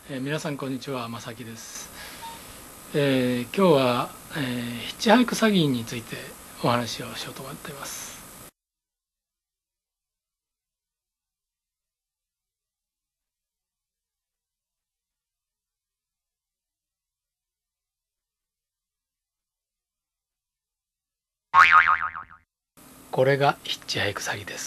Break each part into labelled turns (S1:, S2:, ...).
S1: 皆さんこんにちは、正木です。今日は、ヒッチハイク詐欺についてお話をしようと思っています。これがヒッチハイク詐欺です。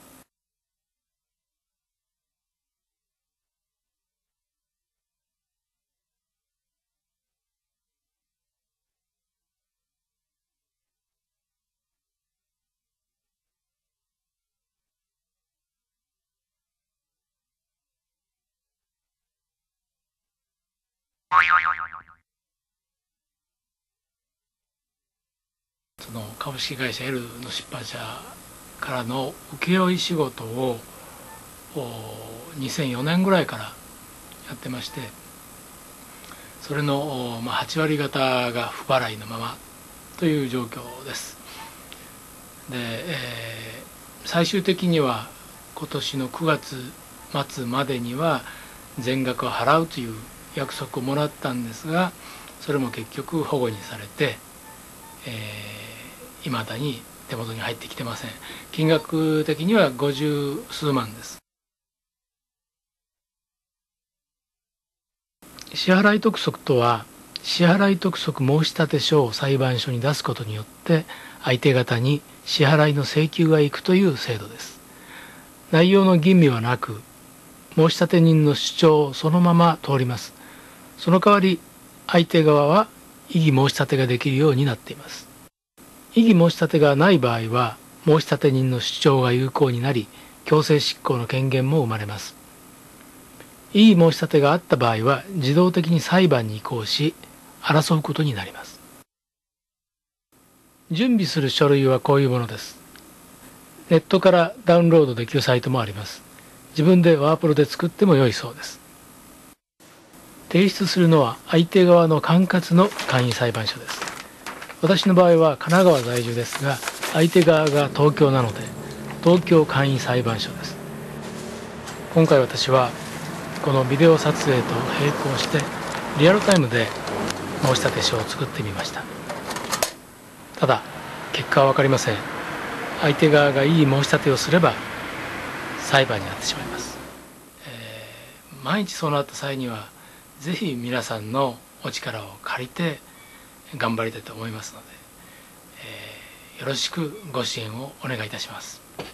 S1: その株式会社 L の出版社からの請負仕事を2004年ぐらいからやってまして、それの8割方が不払いのままという状況です。で、最終的には今年の9月末までには全額を払うという約束をもらったんですが、それも結局保護にされて、いまだに手元に入ってきてません。金額的には50数万です。支払い督促とは、支払い督促申立書を裁判所に出すことによって相手方に支払いの請求がいくという制度です。内容の吟味はなく、申立人の主張をそのまま通ります。その代わり相手側は異議申し立てができるようになっています。異議申し立てがない場合は申立人の主張が有効になり、強制執行の権限も生まれます。異議申し立てがあった場合は自動的に裁判に移行し争うことになります。準備する書類はこういうものです。ネットからダウンロードできるサイトもあります。自分でワープロで作っても良いそうです。提出するのは相手側の管轄の簡易裁判所です。私の場合は神奈川在住ですが、相手側が東京なので東京簡易裁判所です。今回私はこのビデオ撮影と並行してリアルタイムで申立書を作ってみました。ただ結果は分かりません。相手側がいい申し立てをすれば裁判になってしまいます。万一そうなった際にはぜひ皆さんのお力を借りて頑張りたいと思いますので、よろしくご支援をお願いいたします。